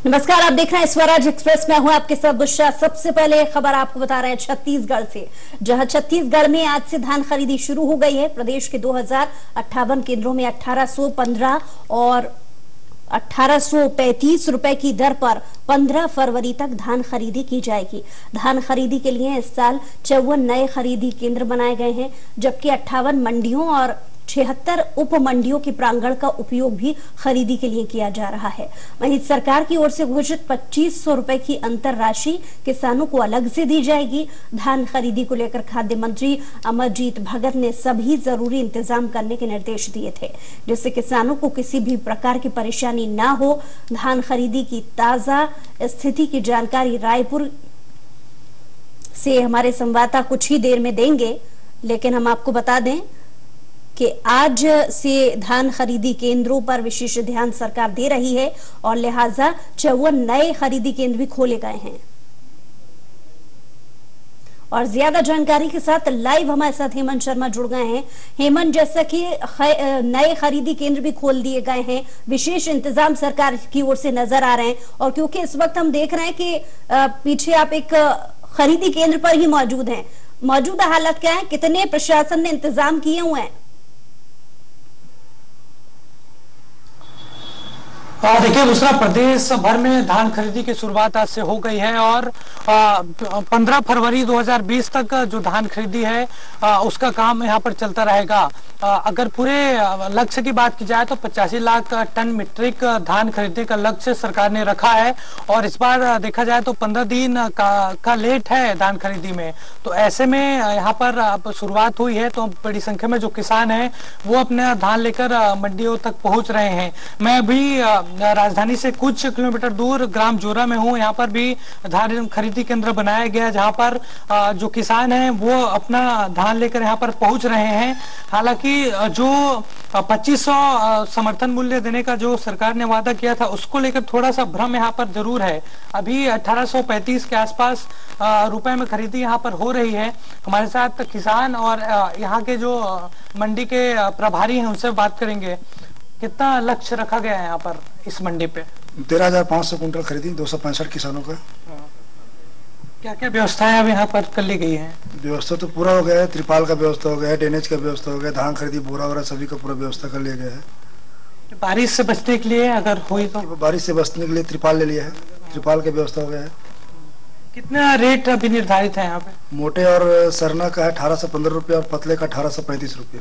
नमस्कार, आप देख रहे हैं स्वराज एक्सप्रेस में हूं आपके साथ बुशरा। सबसे पहले खबर आपको बता रहे हैं छत्तीसगढ़ से, जहां छत्तीसगढ़ में आज से धान खरीदी शुरू हो गई है। प्रदेश के 2058 केंद्रों में 1815 और 1835 रुपए की दर पर 15 फरवरी तक धान खरीदी की जाएगी। धान खरीदी के लिए इस साल 54 नए खरीदी केंद्र बनाए गए हैं, जबकि 58 मंडियों और 76 उप मंडियों के प्रांगण का उपयोग भी खरीदी के लिए किया जा रहा है। वहीं सरकार की ओर से घोषित 2500 रुपए की अंतर राशि किसानों को अलग से दी जाएगी। धान खरीदी को लेकर खाद्य मंत्री अमरजीत भगत ने सभी जरूरी इंतजाम करने के निर्देश दिए थे, जिससे किसानों को किसी भी प्रकार की परेशानी ना हो। धान खरीदी की ताजा स्थिति की जानकारी रायपुर से हमारे संवाददाता कुछ ही देर में देंगे, लेकिन हम आपको बता दें कि आज से धान खरीदी केंद्रों पर विशेष ध्यान सरकार दे रही है और लिहाजा 54 नए खरीदी केंद्र भी खोले गए हैं। और ज्यादा जानकारी के साथ लाइव हमारे साथ हेमंत शर्मा जुड़ गए हैं। हेमंत, जैसा कि नए खरीदी केंद्र भी खोल दिए गए हैं, विशेष इंतजाम सरकार की ओर से नजर आ रहे हैं, और क्योंकि इस वक्त हम देख रहे हैं कि पीछे आप एक खरीदी केंद्र पर ही मौजूद हैं, मौजूदा हालत क्या है, कितने प्रशासन ने इंतजाम किए हुए हैं? देखिए दूसरा, प्रदेश भर में धान खरीदी की शुरुआत आज से हो गई है और 15 फरवरी 2020 तक जो धान खरीदी है उसका काम यहाँ पर चलता रहेगा। अगर पूरे लक्ष्य की बात की जाए तो 85 लाख टन मीट्रिक धान खरीदने का लक्ष्य सरकार ने रखा है, और इस बार देखा जाए तो 15 दिन का लेट है धान खरीदी में। तो ऐसे में यहाँ पर अब शुरुआत हुई है, तो बड़ी संख्या में जो किसान हैं वो अपना धान लेकर मंडियों तक पहुंच रहे हैं। मैं भी राजधानी से कुछ किलोमीटर दूर ग्राम जोरा में हूँ। यहाँ पर भी धान खरीदी केंद्र बनाया गया, जहाँ पर जो किसान हैं वो अपना धान लेकर यहाँ पर पहुंच रहे हैं। हालांकि जो 2500 समर्थन मूल्य देने का जो सरकार ने वादा किया था, उसको लेकर थोड़ा सा भ्रम यहाँ पर जरूर है। अभी 1835 के आसपास रुपए में खरीदी यहाँ पर हो रही है। हमारे साथ किसान और यहाँ के जो मंडी के प्रभारी हैं उनसे बात करेंगे। कितना लक्ष्य रखा गया है यहाँ पर इस मंडी पे? 13,500 कुंटल खरीदी 265 किसानों का। क्या क्या व्यवस्थाएं अब यहाँ पर कर ली गई है? व्यवस्था तो पूरा हो गया है, त्रिपाल का व्यवस्था हो गया है, ड्रेनेज का व्यवस्था हो गया, धान खरीदी बोरा वोरा सभी का पूरा व्यवस्था कर लिया गया है। बारिश से बचने के लिए अगर हुई तो? बारिश से बचने के लिए त्रिपाल ले लिया है, त्रिपाल का व्यवस्था हो गया है। कितना रेट अभी निर्धारित है यहाँ पे? मोटे और सरना का है 1815 रुपये और पतले का 1835 रुपये।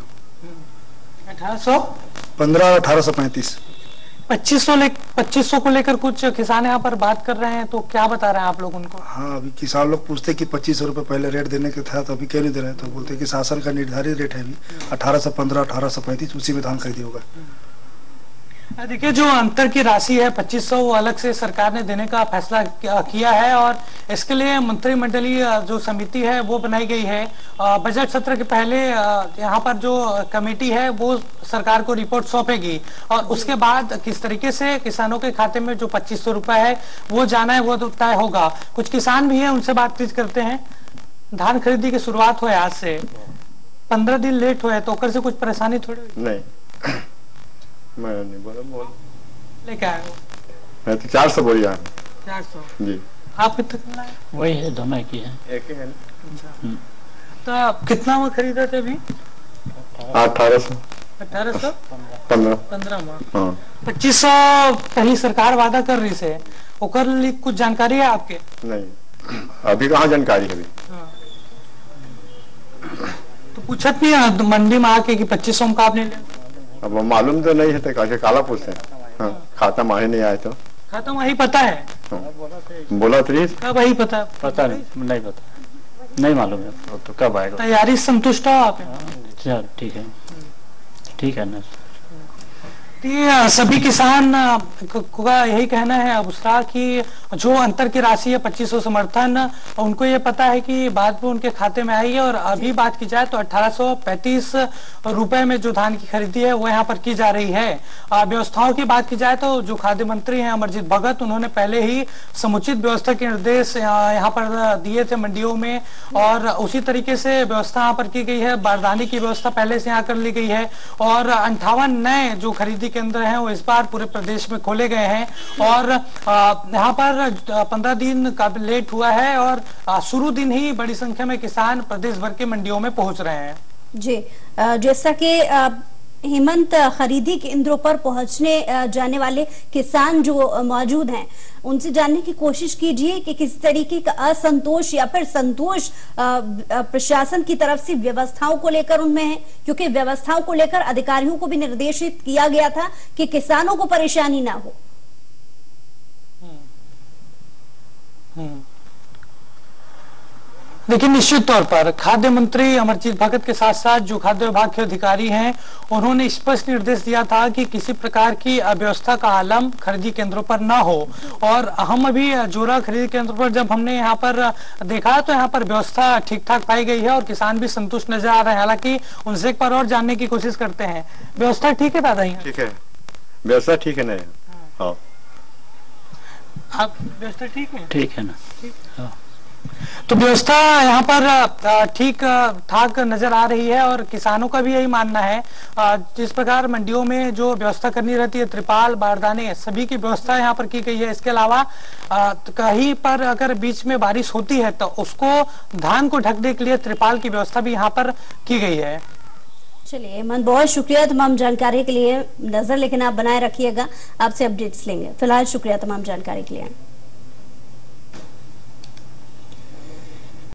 1815 और 1835। 2500 को लेकर कुछ किसान यहाँ पर बात कर रहे हैं, तो क्या बता रहे हैं आप लोग उनको? हाँ, अभी किसान लोग पूछते कि 2500 रुपये पहले रेट देने के था, तो अभी क्यों नहीं दे रहे हैं? तो बोलते कि शासन का निर्धारित रेट है अभी 1815 1835, उसी में धान खरीदी होगा। देखिए, जो अंतर की राशि है 2500 वो अलग से सरकार ने देने का फैसला किया है, और इसके लिए मंत्रिमंडलीय जो समिति है वो बनाई गई है। बजट सत्र के पहले यहाँ पर जो कमेटी है वो सरकार को रिपोर्ट सौंपेगी, और उसके बाद किस तरीके से किसानों के खाते में जो 2500 रुपए है वो जाना है वो तो तय होगा। कुछ किसान भी है, उनसे बातचीत करते हैं। धान खरीदी की शुरुआत हुई आज से, 15 दिन लेट हुए, तो कर से कुछ परेशानी थोड़ी? नहीं, मैं नहीं बोल लेके आए हो? मैं तो 400 बोल रहा 400 जी। आप कितना? वही है, दोनों की है, एक ही है। तो आप कितना में खरीदा थे अभी? 1800 15 में 2500 पहली सरकार वादा कर रही से, ओकर लिए कुछ जानकारी है आपके? नहीं, अभी कहाँ जानकारी है अभी। तो पूछत नहीं है मंडी में आके कि 2500 में आपने लिया? अब मालूम तो नहीं है, तो कैसे काला पूछते हैं। हाँ, खाता माहे नहीं आए तो खाता वही पता है। हाँ। बोला तो वही पता नहीं पता, नहीं मालूम है तो कब आएगा। तैयारी संतुष्ट हो आप? ठीक है, ठीक है ना। ये सभी किसान का यही कहना है अब उसका कि जो अंतर की राशि है 2500 समर्थन, उनको ये पता है कि बाद में उनके खाते में आई है। और अभी बात की जाए तो 1835 रुपए में जो धान की खरीदी है वो यहाँ पर की जा रही है। व्यवस्थाओं की बात की जाए तो जो खाद्य मंत्री हैं अमरजीत भगत, उन्होंने पहले ही समुचित व्यवस्था के निर्देश यहाँ पर दिए थे मंडियों में, और उसी तरीके से व्यवस्था यहाँ पर की गई है। बारदाने की व्यवस्था पहले से यहाँ कर ली गई है, और 58 नए जो खरीदी केंद्र हैं वो इस बार पूरे प्रदेश में खोले गए हैं और यहाँ पर 15 दिन का लेट हुआ है और शुरू दिन ही बड़ी संख्या में किसान प्रदेश भर के मंडियों में पहुंच रहे हैं। जी, जैसा कि हेमंत, खरीदी केंद्रों पर पहुंचने जाने वाले किसान जो मौजूद हैं उनसे जानने की कोशिश कीजिए कि किस तरीके का असंतोष या फिर संतोष प्रशासन की तरफ से व्यवस्थाओं को लेकर उनमें है, क्योंकि व्यवस्थाओं को लेकर अधिकारियों को भी निर्देशित किया गया था कि किसानों को परेशानी ना हो। लेकिन निश्चित तौर पर खाद्य मंत्री अमरजीत भगत के साथ साथ जो खाद्य विभाग के अधिकारी हैं उन्होंने स्पष्ट निर्देश दिया था कि किसी प्रकार की अव्यवस्था का आलम खरीदी केंद्रों पर ना हो। और हम अभी जोरा खरीदी केंद्र पर जब हमने यहाँ पर देखा तो यहाँ पर व्यवस्था ठीक ठाक पाई गई है और किसान भी संतुष्ट नजर आ रहे हैं। हालांकि उनसे एक बार और जानने की कोशिश करते हैं। व्यवस्था ठीक है दादा? ठीक है, व्यवस्था ठीक है ना? हाँ, आप व्यवस्था ठीक है? ठीक है ना? तो व्यवस्था यहाँ पर ठीक ठाक नजर आ रही है और किसानों का भी यही मानना है। जिस प्रकार मंडियों में जो व्यवस्था करनी रहती है, त्रिपाल, बारदाने, सभी की व्यवस्था यहाँ पर की गई है। इसके अलावा कहीं पर अगर बीच में बारिश होती है तो उसको धान को ढकने के लिए त्रिपाल की व्यवस्था भी यहाँ पर की गई है। चलिए हेमंत, बहुत शुक्रिया तमाम जानकारी के लिए। नजर लेकिन आप बनाए रखिएगा, आपसे अपडेट्स लेंगे। फिलहाल शुक्रिया तमाम जानकारी के लिए।